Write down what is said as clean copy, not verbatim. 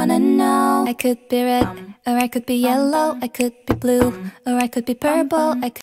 wanna know. I could be red, or I could be yellow, I could be blue, or I could be purple, I